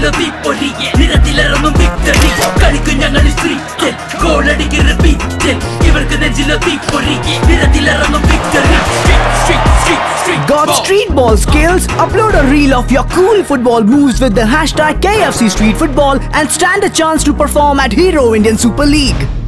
നെഞ്ചിലോ തീപ്പൊരിയെ നിരത്തിലിറങ്ങും victory കളിക്കും ഞങ്ങൾ സ്ട്രീറ്റിൽ ഗോൾ അടിക്കും റിപ്പീറ്റിൽ ഇവർക്ക് നെഞ്ചിലോ തീപ്പൊരിയെ നിരത്തിലിറങ്ങും victory Got street ball skills? Upload a reel of your cool football moves with the hashtag KFC Street Football and stand a chance to perform at Hero Indian Super League.